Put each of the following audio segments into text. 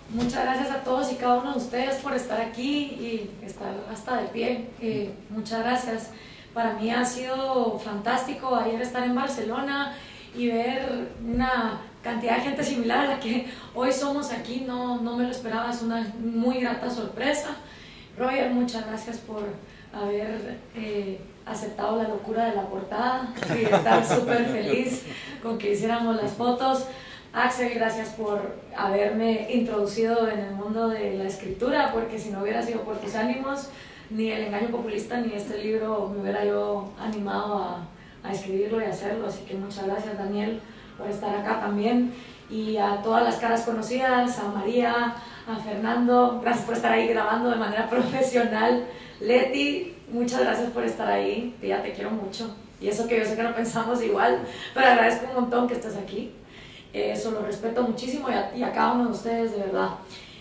Muchas gracias a todos y cada uno de ustedes por estar aquí y estar hasta de pie. Muchas gracias. Para mí ha sido fantástico ayer estar en Barcelona y ver una cantidad de gente similar a la que hoy somos aquí. No me lo esperaba, es una muy grata sorpresa. Roger, muchas gracias por haber aceptado la locura de la portada y estar súper feliz con que hiciéramos las fotos. Axel, gracias por haberme introducido en el mundo de la escritura, porque si no hubiera sido por tus ánimos, ni El engaño populista ni este libro me hubiera yo animado a escribirlo y hacerlo. Así que muchas gracias, Daniel, por estar acá también, y a todas las caras conocidas, a María, a Fernando, gracias por estar ahí grabando de manera profesional. Leti, muchas gracias por estar ahí, tía, te quiero mucho, y eso que yo sé que no pensamos igual, pero agradezco un montón que estés aquí. Eso lo respeto muchísimo, y a cada uno de ustedes, de verdad.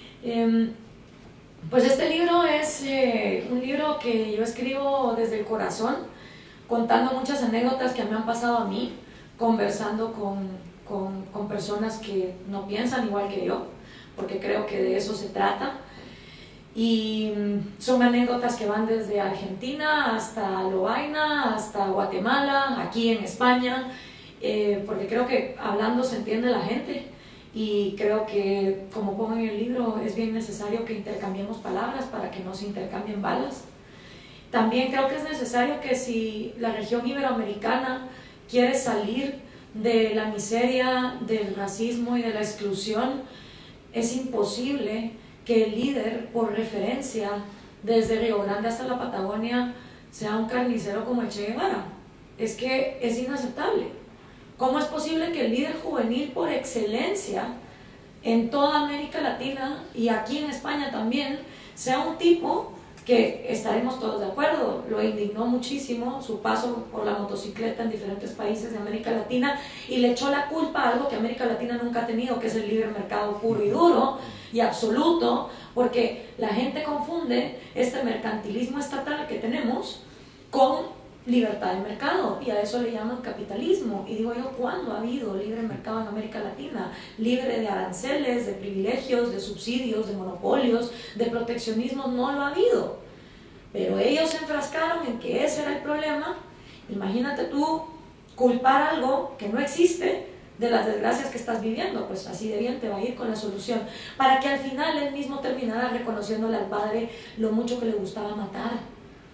Pues este libro es un libro que yo escribo desde el corazón, contando muchas anécdotas que me han pasado a mí, conversando con personas que no piensan igual que yo, porque creo que de eso se trata. Y son anécdotas que van desde Argentina hasta Lovaina, hasta Guatemala, aquí en España, porque creo que hablando se entiende la gente, y creo que, como pongo en el libro, es bien necesario que intercambiemos palabras para que no se intercambien balas. También creo que es necesario que, si la región iberoamericana quiere salir de la miseria, del racismo y de la exclusión, es imposible que el líder, por referencia, desde Río Grande hasta la Patagonia, sea un carnicero como el Che Guevara. Es que es inaceptable. ¿Cómo es posible que el líder juvenil por excelencia en toda América Latina y aquí en España también sea un tipo que, estaremos todos de acuerdo, lo indignó muchísimo su paso por la motocicleta en diferentes países de América Latina, y le echó la culpa a algo que América Latina nunca ha tenido, que es el libre mercado puro y duro y absoluto? Porque la gente confunde este mercantilismo estatal que tenemos con libertad de mercado, y a eso le llaman capitalismo. Y digo yo, ¿cuándo ha habido libre mercado en América Latina? Libre de aranceles, de privilegios, de subsidios, de monopolios, de proteccionismo, no lo ha habido. Pero ellos se enfrascaron en que ese era el problema. Imagínate tú culpar algo que no existe de las desgracias que estás viviendo, pues así de bien te va a ir con la solución, para que al final él mismo terminara reconociéndole al padre lo mucho que le gustaba matar,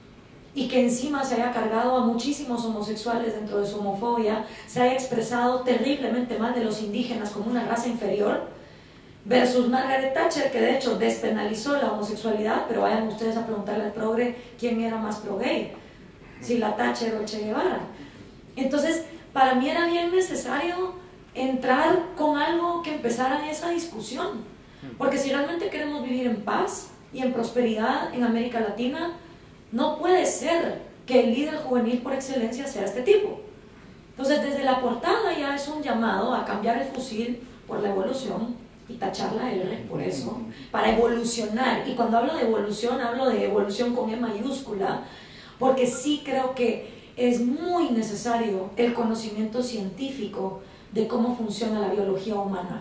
y que encima se haya cargado a muchísimos homosexuales dentro de su homofobia, se haya expresado terriblemente mal de los indígenas como una raza inferior, versus Margaret Thatcher, que de hecho despenalizó la homosexualidad. Pero vayan ustedes a preguntarle al progre quién era más pro-gay, si la Thatcher o el Che Guevara. Entonces, para mí era bien necesario entrar con algo que empezara esa discusión, porque si realmente queremos vivir en paz y en prosperidad en América Latina, no puede ser que el líder juvenil por excelencia sea este tipo. Entonces, desde la portada ya es un llamado a cambiar el fusil por la evolución y tachar la R por eso, para evolucionar. Y cuando hablo de evolución con E mayúscula, porque sí creo que es muy necesario el conocimiento científico de cómo funciona la biología humana.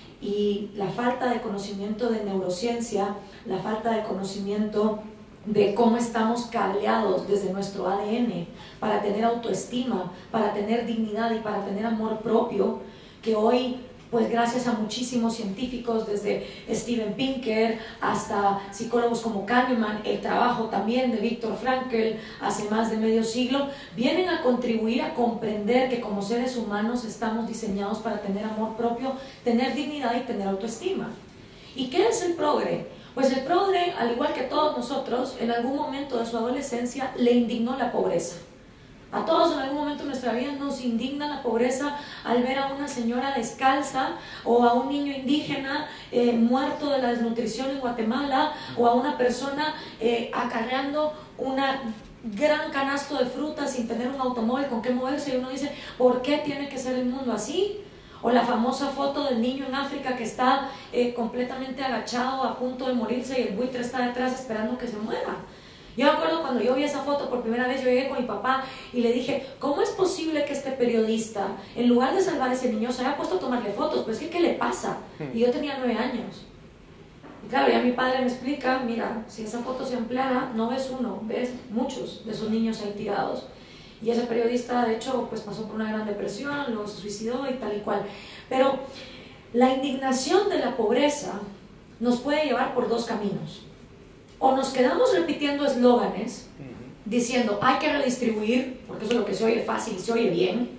Y la falta de conocimiento de neurociencia, la falta de conocimiento de cómo estamos cableados desde nuestro ADN para tener autoestima, para tener dignidad y para tener amor propio, que hoy, pues gracias a muchísimos científicos, desde Steven Pinker hasta psicólogos como Kahneman, el trabajo también de Viktor Frankl hace más de medio siglo, vienen a contribuir a comprender que como seres humanos estamos diseñados para tener amor propio, tener dignidad y tener autoestima. ¿Y qué es el progre? Pues el progre, al igual que todos nosotros, en algún momento de su adolescencia le indignó la pobreza. A todos en algún momento de nuestra vida nos indigna la pobreza al ver a una señora descalza, o a un niño indígena muerto de la desnutrición en Guatemala, o a una persona acarreando una gran canasto de frutas sin tener un automóvil con qué moverse, y uno dice, ¿por qué tiene que ser el mundo así? O la famosa foto del niño en África que está completamente agachado a punto de morirse, y el buitre está detrás esperando que se muera. Yo me acuerdo cuando yo vi esa foto por primera vez, yo llegué con mi papá y le dije, ¿cómo es posible que este periodista, en lugar de salvar a ese niño, se haya puesto a tomarle fotos? Pues ¿qué le pasa? Y yo tenía 9 años. Claro, ya mi padre me explica, mira, si esa foto se ampliara, no ves uno, ves muchos de esos niños ahí tirados. Y ese periodista, de hecho, pues pasó por una gran depresión, luego se suicidó y tal y cual. Pero la indignación de la pobreza nos puede llevar por dos caminos. O nos quedamos repitiendo eslóganes, diciendo hay que redistribuir, porque eso es lo que se oye fácil y se oye bien,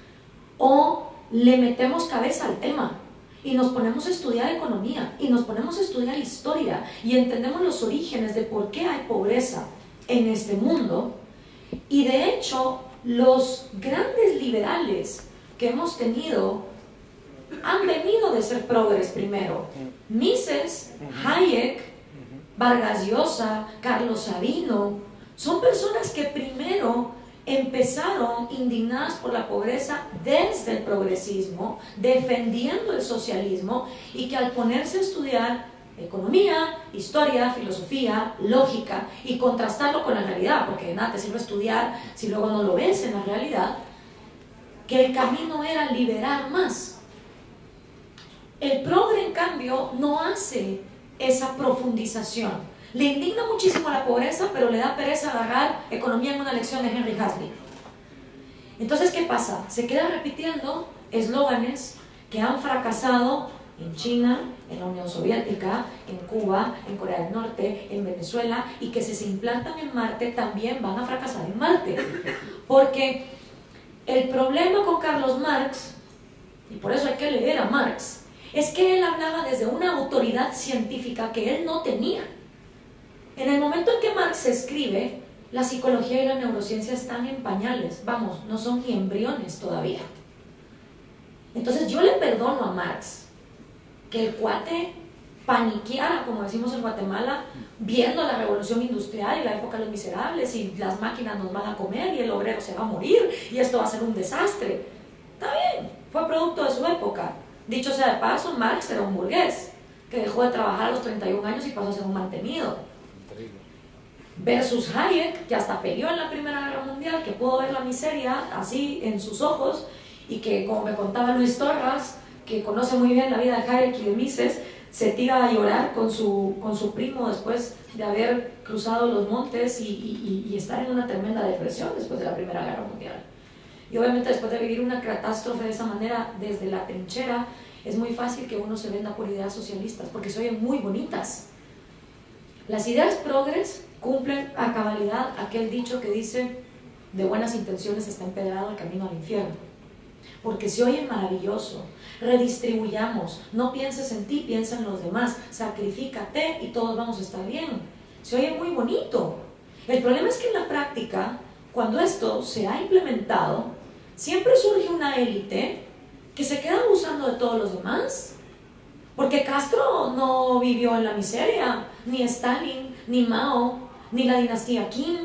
o le metemos cabeza al tema y nos ponemos a estudiar economía y nos ponemos a estudiar historia y entendemos los orígenes de por qué hay pobreza en este mundo. Y de hecho, los grandes liberales que hemos tenido han venido de ser progres primero. Mises, Hayek, Vargas Llosa, Carlos Sabino, son personas que primero empezaron indignadas por la pobreza desde el progresismo, defendiendo el socialismo, y que al ponerse a estudiar economía, historia, filosofía, lógica y contrastarlo con la realidad, porque de nada te sirve estudiar si luego no lo ves en la realidad, que el camino era liberar más. El progre, en cambio, no hace esa profundización. Le indigna muchísimo la pobreza, pero le da pereza agarrar economía en una lección de Henry Hazlitt. Entonces, ¿qué pasa? Se queda repitiendo eslóganes que han fracasado en China, en la Unión Soviética, en Cuba, en Corea del Norte, en Venezuela, y que si se implantan en Marte también van a fracasar en Marte. Porque el problema con Carlos Marx, y por eso hay que leer a Marx, es que él hablaba desde una autoridad científica que él no tenía. En el momento en que Marx escribe, la psicología y la neurociencia están en pañales, vamos, no son ni embriones todavía. Entonces yo le perdono a Marx que el cuate paniqueara, como decimos en Guatemala, viendo la revolución industrial y la época de los miserables y las máquinas nos van a comer y el obrero se va a morir y esto va a ser un desastre. Está bien, fue producto de su época. Dicho sea de paso, Marx era un burgués que dejó de trabajar a los 31 años y pasó a ser un mantenido. Versus Hayek, que hasta peleó en la Primera Guerra Mundial, que pudo ver la miseria así en sus ojos, y que, como me contaba Luis Torras, que conoce muy bien la vida de Hayek y de Mises, se tira a llorar con su primo después de haber cruzado los montes y estar en una tremenda depresión después de la Primera Guerra Mundial. Y obviamente después de vivir una catástrofe de esa manera desde la trinchera, es muy fácil que uno se venda por ideas socialistas, porque se oyen muy bonitas. Las ideas progres cumplen a cabalidad aquel dicho que dice: de buenas intenciones está empedrado el camino al infierno. Porque se oye maravilloso. Redistribuyamos, no pienses en ti, piensa en los demás, sacrifícate y todos vamos a estar bien. Se oye muy bonito. El problema es que en la práctica, cuando esto se ha implementado, siempre surge una élite que se queda abusando de todos los demás. Porque Castro no vivió en la miseria, ni Stalin, ni Mao, ni la dinastía Qin,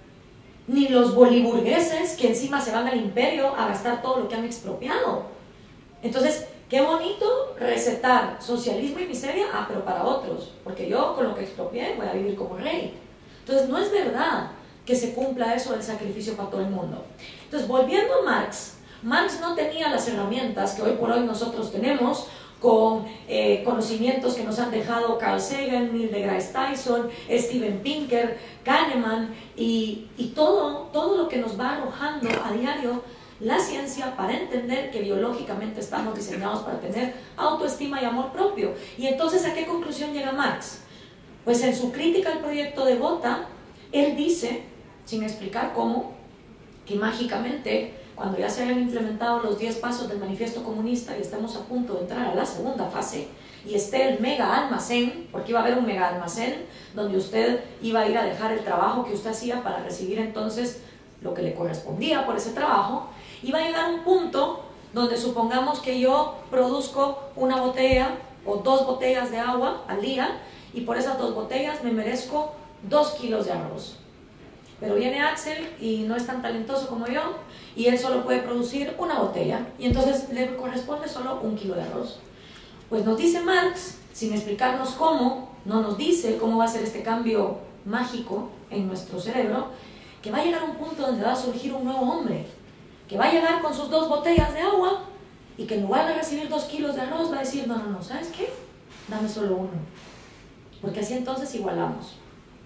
ni los boliburgueses que encima se van al imperio a gastar todo lo que han expropiado. Entonces, qué bonito recetar socialismo y miseria, pero para otros, porque yo con lo que expropié voy a vivir como rey. Entonces, no es verdad que se cumpla eso del sacrificio para todo el mundo. Entonces, volviendo a Marx, Marx no tenía las herramientas que hoy por hoy nosotros tenemos, con conocimientos que nos han dejado Carl Sagan, Neil deGrasse Tyson, Steven Pinker, Kahneman y todo lo que nos va arrojando a diario la ciencia para entender que biológicamente estamos diseñados para tener autoestima y amor propio. Y entonces, ¿a qué conclusión llega Marx? Pues en su crítica al proyecto de Gotha, él dice, sin explicar cómo, que mágicamente, cuando ya se hayan implementado los 10 pasos del manifiesto comunista y estemos a punto de entrar a la segunda fase y esté el mega almacén, porque iba a haber un mega almacén donde usted iba a ir a dejar el trabajo que usted hacía para recibir entonces lo que le correspondía por ese trabajo, iba a llegar un punto donde supongamos que yo produzco una botella o 2 botellas de agua al día y por esas 2 botellas me merezco 2 kilos de arroz. Pero viene Axel y no es tan talentoso como yo y él solo puede producir una botella y entonces le corresponde solo 1 kilo de arroz. Pues nos dice Marx, sin explicarnos cómo, no nos dice cómo va a ser este cambio mágico en nuestro cerebro, que va a llegar un punto donde va a surgir un nuevo hombre, que va a llegar con sus 2 botellas de agua y que en lugar de recibir 2 kilos de arroz va a decir: no, ¿sabes qué? Dame solo 1. porque así entonces igualamos.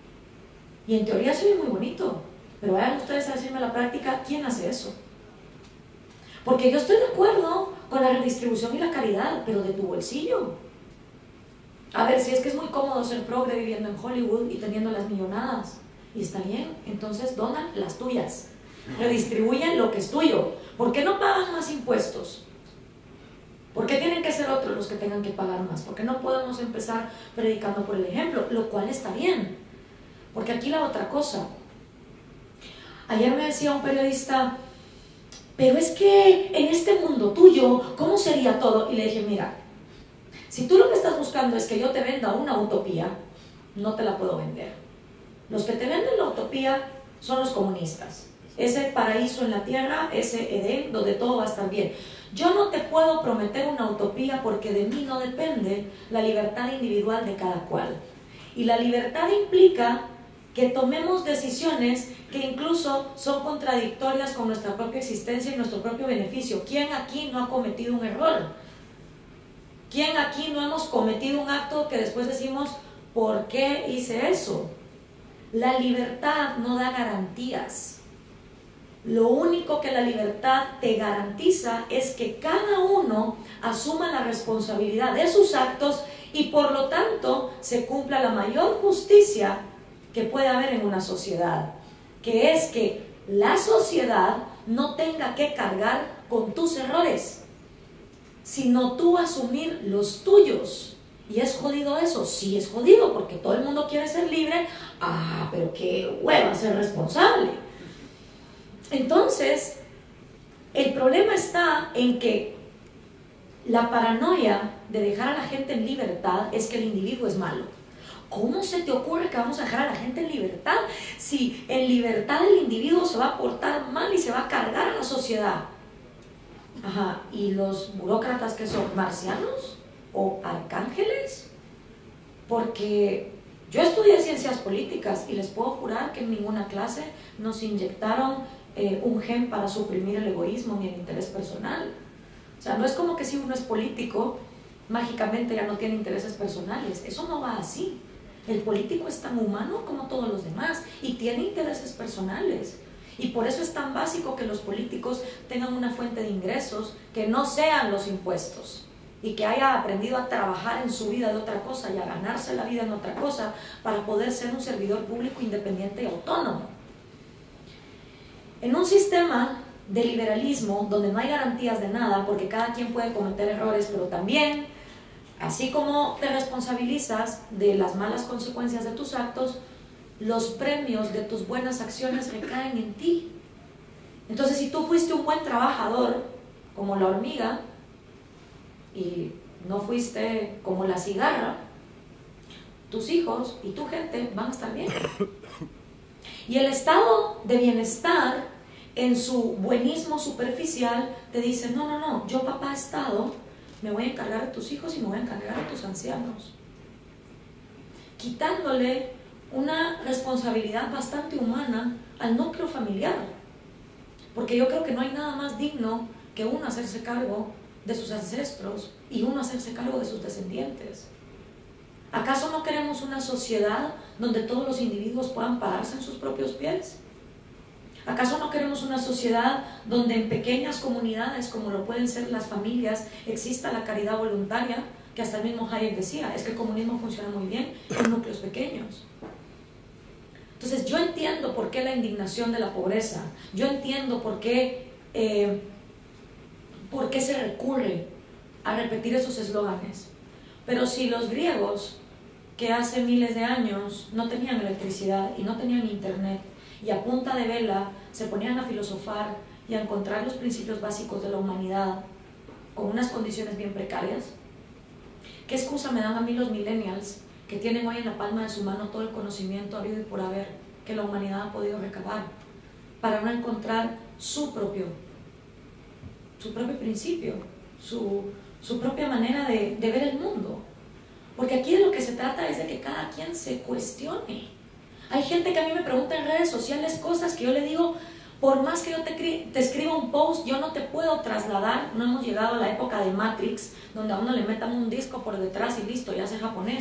Y en teoría se ve muy bonito, pero vayan ustedes a decirme a la práctica, ¿quién hace eso? Porque yo estoy de acuerdo con la redistribución y la caridad, pero de tu bolsillo. A ver, si es que es muy cómodo ser progre viviendo en Hollywood y teniendo las millonadas, y está bien, entonces donan las tuyas, redistribuyen lo que es tuyo. ¿Por qué no pagan más impuestos? ¿Por qué tienen que ser otros los que tengan que pagar más? ¿Por qué no podemos empezar predicando por el ejemplo? Lo cual está bien, porque aquí la otra cosa. Ayer me decía un periodista, pero es que en este mundo tuyo, ¿cómo sería todo? Y le dije, mira, si tú lo que estás buscando es que yo te venda una utopía, no te la puedo vender. Los que te venden la utopía son los comunistas. Ese paraíso en la tierra, ese Edén, donde todo va a estar bien. Yo no te puedo prometer una utopía porque de mí no depende la libertad individual de cada cual. Y la libertad implica que tomemos decisiones que incluso son contradictorias con nuestra propia existencia y nuestro propio beneficio. ¿Quién aquí no ha cometido un error? ¿Quién aquí no hemos cometido un acto que después decimos, ¿por qué hice eso? La libertad no da garantías. Lo único que la libertad te garantiza es que cada uno asuma la responsabilidad de sus actos y por lo tanto se cumpla la mayor justicia que puede haber en una sociedad, que es que la sociedad no tenga que cargar con tus errores, sino tú asumir los tuyos. ¿Y es jodido eso? Sí, es jodido, porque todo el mundo quiere ser libre. Ah, pero qué hueva ser responsable. Entonces, el problema está en que la paranoia de dejar a la gente en libertad es que el individuo es malo. ¿Cómo se te ocurre que vamos a dejar a la gente en libertad si en libertad el individuo se va a portar mal y se va a cargar a la sociedad? Ajá, ¿y los burócratas que son marcianos o arcángeles? Porque yo estudié ciencias políticas y les puedo jurar que en ninguna clase nos inyectaron un gen para suprimir el egoísmo ni el interés personal. O sea, no es como que si uno es político, mágicamente ya no tiene intereses personales. Eso no va así. El político es tan humano como todos los demás y tiene intereses personales. Y por eso es tan básico que los políticos tengan una fuente de ingresos que no sean los impuestos y que haya aprendido a trabajar en su vida de otra cosa y a ganarse la vida en otra cosa para poder ser un servidor público independiente y autónomo. En un sistema de liberalismo donde no hay garantías de nada porque cada quien puede cometer errores, pero también, así como te responsabilizas de las malas consecuencias de tus actos, los premios de tus buenas acciones recaen en ti. Entonces, si tú fuiste un buen trabajador, como la hormiga, y no fuiste como la cigarra, tus hijos y tu gente van a estar bien. Y el estado de bienestar, en su buenismo superficial, te dice, no, no, no, yo papá Estado, me voy a encargar de tus hijos y me voy a encargar de tus ancianos. Quitándole una responsabilidad bastante humana al núcleo familiar. Porque yo creo que no hay nada más digno que uno hacerse cargo de sus ancestros y uno hacerse cargo de sus descendientes. ¿Acaso no queremos una sociedad donde todos los individuos puedan pararse en sus propios pies? ¿Acaso no queremos una sociedad donde en pequeñas comunidades, como lo pueden ser las familias, exista la caridad voluntaria? Que hasta el mismo Hayek decía, es que el comunismo funciona muy bien en núcleos pequeños. Entonces yo entiendo por qué la indignación de la pobreza, yo entiendo por qué se recurre a repetir esos eslóganes. Pero si los griegos, que hace miles de años no tenían electricidad y no tenían internet, y a punta de vela se ponían a filosofar y a encontrar los principios básicos de la humanidad con unas condiciones bien precarias, ¿qué excusa me dan a mí los millennials que tienen hoy en la palma de su mano todo el conocimiento habido y por haber que la humanidad ha podido recabar para no encontrar su propio principio, su propia manera de ver el mundo? Porque aquí de lo que se trata es de que cada quien se cuestione. Hay gente que a mí me pregunta en redes sociales cosas que yo le digo, por más que yo te escriba un post, yo no te puedo trasladar. No hemos llegado a la época de Matrix, donde a uno le metan un disco por detrás y listo, ya sé japonés.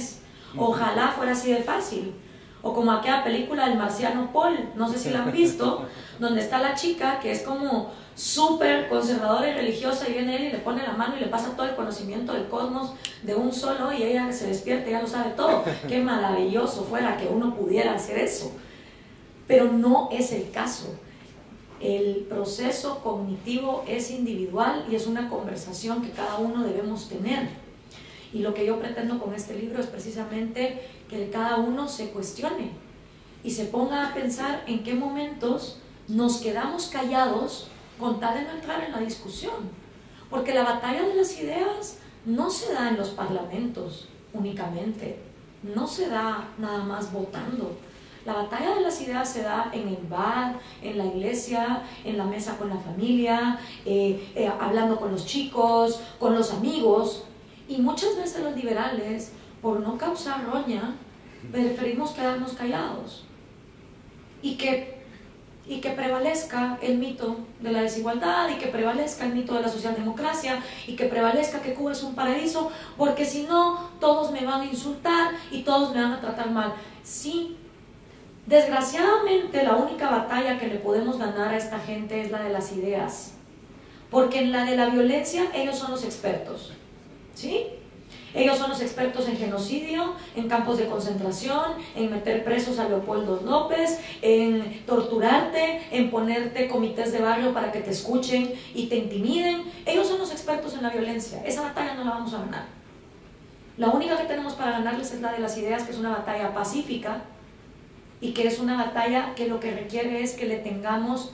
Ojalá fuera así de fácil. O como aquella película del marciano Paul, no sé si la han visto, donde está la chica que es como súper conservadora y religiosa y viene él y le pone la mano y le pasa todo el conocimiento del cosmos de un solo y ella se despierta y ya lo sabe todo. Qué maravilloso fuera que uno pudiera hacer eso. Pero no es el caso. El proceso cognitivo es individual y es una conversación que cada uno debemos tener. Y lo que yo pretendo con este libro es precisamente que cada uno se cuestione y se ponga a pensar en qué momentos nos quedamos callados con tal de no entrar en la discusión. Porque la batalla de las ideas no se da en los parlamentos únicamente, no se da nada más votando. La batalla de las ideas se da en el bar, en la iglesia, en la mesa con la familia, hablando con los chicos, con los amigos. Y muchas veces los liberales, por no causar roña, preferimos quedarnos callados. Y que prevalezca el mito de la desigualdad, y que prevalezca el mito de la socialdemocracia, y que prevalezca que Cuba es un paraíso, porque si no, todos me van a insultar y todos me van a tratar mal. Sí, desgraciadamente la única batalla que le podemos ganar a esta gente es la de las ideas, porque en la de la violencia ellos son los expertos, ¿sí? Ellos son los expertos en genocidio, en campos de concentración, en meter presos a Leopoldo López, en torturarte, en ponerte comités de barrio para que te escuchen y te intimiden. Ellos son los expertos en la violencia. Esa batalla no la vamos a ganar. La única que tenemos para ganarles es la de las ideas, que es una batalla pacífica y que es una batalla que lo que requiere es que le tengamos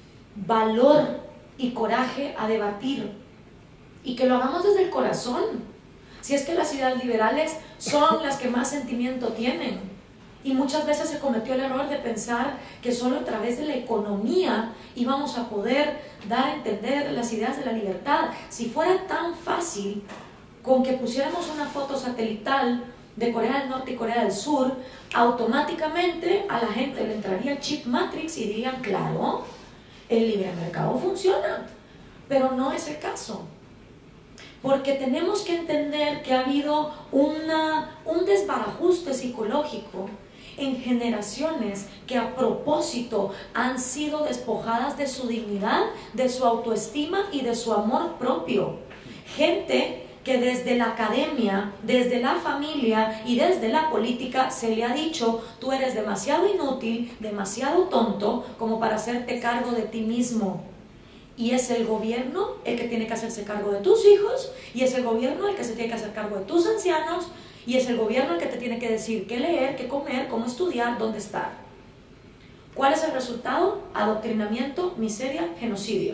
valor y coraje a debatir y que lo hagamos desde el corazón. Si es que las ideas liberales son las que más sentimiento tienen. Y muchas veces se cometió el error de pensar que solo a través de la economía íbamos a poder dar a entender las ideas de la libertad. Si fuera tan fácil con que pusiéramos una foto satelital de Corea del Norte y Corea del Sur, automáticamente a la gente le entraría el chip Matrix y dirían, claro, el libre mercado funciona. Pero no es el caso. Porque tenemos que entender que ha habido un desbarajuste psicológico en generaciones que a propósito han sido despojadas de su dignidad, de su autoestima y de su amor propio. Gente que desde la academia, desde la familia y desde la política se le ha dicho, tú eres demasiado inútil, demasiado tonto como para hacerte cargo de ti mismo. Y es el gobierno el que tiene que hacerse cargo de tus hijos, y es el gobierno el que se tiene que hacer cargo de tus ancianos, y es el gobierno el que te tiene que decir qué leer, qué comer, cómo estudiar, dónde estar. ¿Cuál es el resultado? Adoctrinamiento, miseria, genocidio.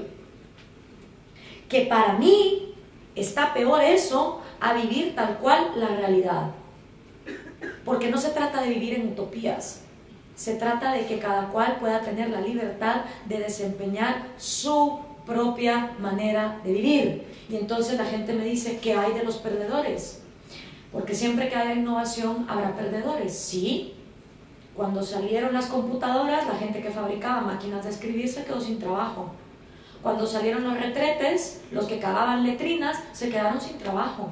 Que para mí está peor eso a vivir tal cual la realidad. Porque no se trata de vivir en utopías. Se trata de que cada cual pueda tener la libertad de desempeñar su propia manera de vivir. Y entonces la gente me dice, ¿qué hay de los perdedores? Porque siempre que haya innovación habrá perdedores. Sí, cuando salieron las computadoras, la gente que fabricaba máquinas de escribir se quedó sin trabajo. Cuando salieron los retretes, los que cagaban letrinas se quedaron sin trabajo.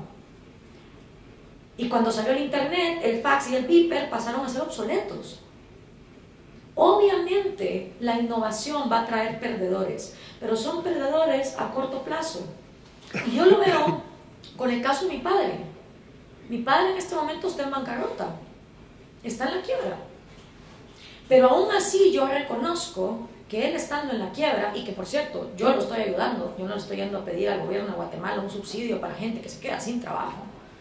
Y cuando salió el internet, el fax y el beeper pasaron a ser obsoletos. Obviamente la innovación va a traer perdedores, pero son perdedores a corto plazo. Y yo lo veo con el caso de mi padre. Mi padre en este momento está en bancarrota, está en la quiebra. Pero aún así yo reconozco que él estando en la quiebra, y que por cierto yo lo estoy ayudando, yo no le estoy yendo a pedir al gobierno de Guatemala un subsidio para gente que se queda sin trabajo,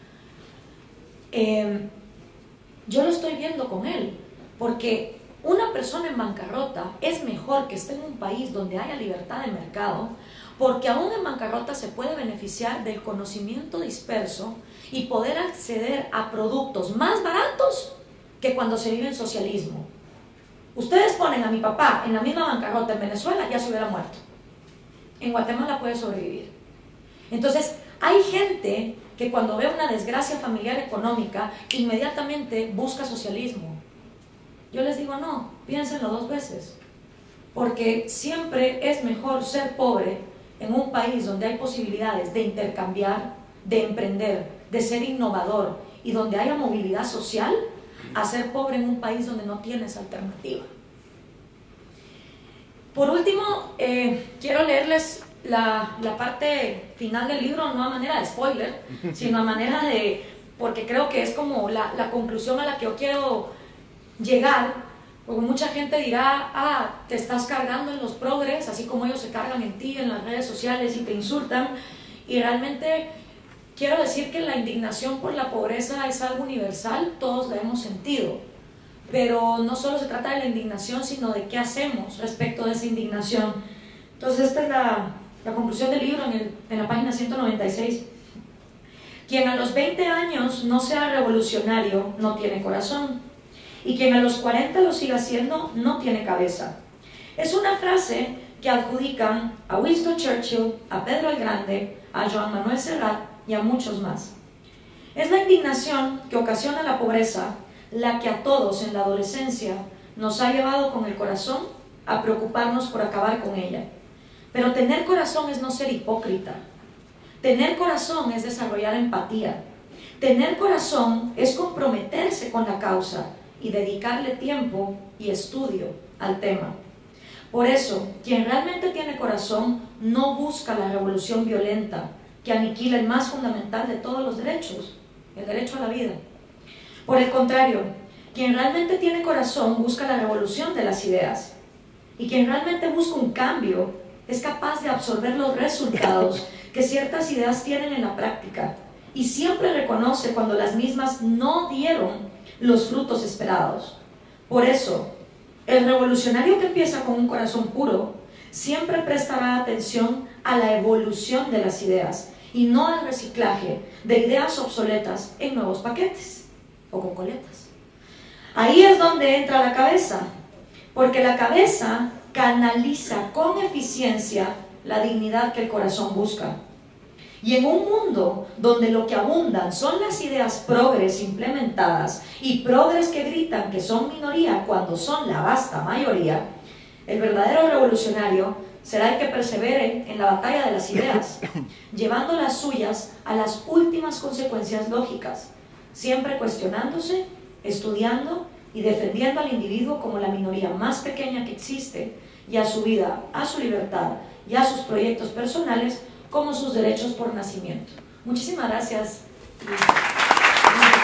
yo lo estoy viendo con él, porque una persona en bancarrota es mejor que esté en un país donde haya libertad de mercado, porque aún en bancarrota se puede beneficiar del conocimiento disperso y poder acceder a productos más baratos que cuando se vive en socialismo. Ustedes ponen a mi papá en la misma bancarrota en Venezuela, ya se hubiera muerto. En Guatemala puede sobrevivir. Entonces, hay gente que cuando ve una desgracia familiar económica, inmediatamente busca socialismo. Yo les digo, no, piénsenlo dos veces. Porque siempre es mejor ser pobre en un país donde hay posibilidades de intercambiar, de emprender, de ser innovador y donde haya movilidad social a ser pobre en un país donde no tienes alternativa. Por último, quiero leerles la parte final del libro, no a manera de spoiler, sino a manera de, porque creo que es como la conclusión a la que yo quiero llegar, porque mucha gente dirá, te estás cargando en los progres, así como ellos se cargan en ti, en las redes sociales y te insultan, y realmente quiero decir que la indignación por la pobreza es algo universal, todos la hemos sentido, pero no solo se trata de la indignación, sino de qué hacemos respecto de esa indignación. Entonces esta es la conclusión del libro en la página 196. Quien a los 20 años no sea revolucionario no tiene corazón, y quien a los 40 lo siga siendo no tiene cabeza. Es una frase que adjudican a Winston Churchill, a Pedro el Grande, a Joan Manuel Serrat y a muchos más. Es la indignación que ocasiona la pobreza la que a todos en la adolescencia nos ha llevado con el corazón a preocuparnos por acabar con ella. Pero tener corazón es no ser hipócrita. Tener corazón es desarrollar empatía. Tener corazón es comprometerse con la causa y dedicarle tiempo y estudio al tema. Por eso, quien realmente tiene corazón no busca la revolución violenta que aniquila el más fundamental de todos los derechos, el derecho a la vida. Por el contrario, quien realmente tiene corazón busca la revolución de las ideas. Y quien realmente busca un cambio es capaz de absorber los resultados que ciertas ideas tienen en la práctica y siempre reconoce cuando las mismas no dieron los frutos esperados. Por eso, el revolucionario que empieza con un corazón puro siempre prestará atención a la evolución de las ideas y no al reciclaje de ideas obsoletas en nuevos paquetes o con coletas. Ahí es donde entra la cabeza, porque la cabeza canaliza con eficiencia la dignidad que el corazón busca. Y en un mundo donde lo que abundan son las ideas progres implementadas y progres que gritan que son minoría cuando son la vasta mayoría, el verdadero revolucionario será el que persevere en la batalla de las ideas, llevando las suyas a las últimas consecuencias lógicas, siempre cuestionándose, estudiando y defendiendo al individuo como la minoría más pequeña que existe, y a su vida, a su libertad y a sus proyectos personales como sus derechos por nacimiento. Muchísimas gracias.